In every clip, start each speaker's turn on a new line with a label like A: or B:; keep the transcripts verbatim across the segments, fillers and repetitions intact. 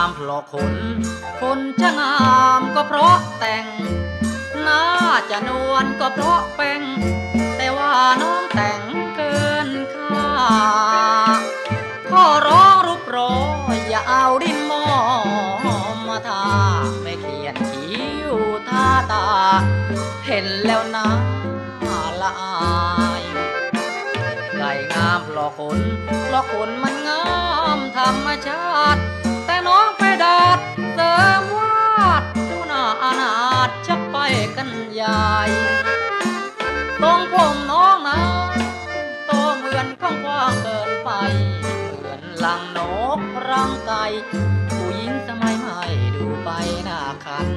A: ามเพราะขนคนจะงามก็เพราะแต่งน่าจะนวลก็เพราะแป้งแต่ว่าน้องแต่งเกินค่าขอร้องรูปโรยอย่าเอาดินมอมาทาไม่เขียนคิ้วท่าตาเห็นแล้วน่าละอายไก่งามเพราะขนเพราะขนมันงามธรรมชาติแต่น้องไปดัดเสริมวาดดูหน้าอนาถชักไปกันใหญ่ตรงผมน้องนะโตเหมือนข้างกว้างเกินไปเหมือนลังนกรังไก่ผู้หญิงสมัยใหม่ดูไปหน้าคัน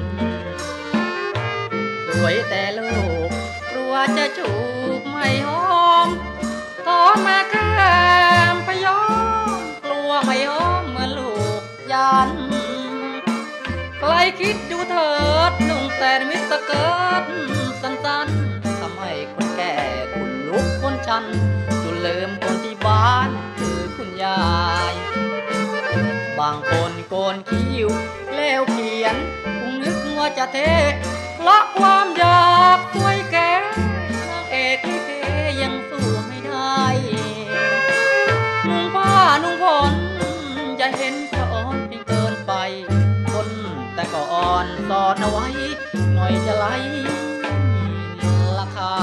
A: สวยแต่ลูกกลัวจะจูบไม่หอมตอนแม่แก้มไปย้อมกลัวไม่หอมเหมือนลูกยันใครคิดดูเถิดนุ่งแต่มิตรเกิดสั้นๆทำให้คนแก่คุณลุกคนชันจนลืมคนที่บ้านคือคุณยายบางคนโกนคิ้วแล้วเขียนคงนึกว่าจะเท่เพราะความอยากสวยแก่นางเอกลิเกยังสู้ไม่ได้นุ่งผ้านุ่งผ่อนอย่าเห็นสะอ่อนจนเกินไปคนแต่ก่อนสอนเอาไว้หน่อยจะไหลราคา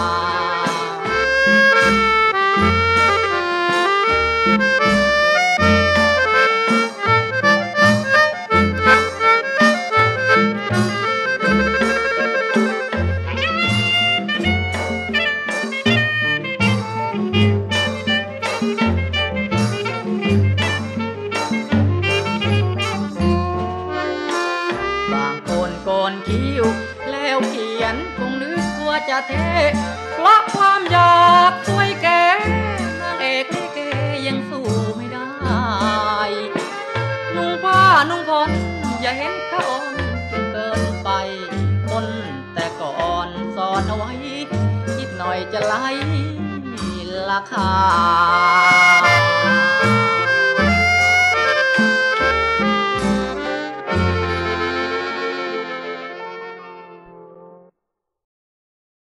A: แล้วเขียนคงนึกว่าจะเท่เพราะความอยากสวยแก่นางเอกลิเกยังสู้ไม่ได้นุ่งผ้านุ่งผ่อนอย่าเห็นเขาอ่อนจนเกินไปคนแต่ก่อนสอนเอาไว้คิดหน่อยจะไล่ราคา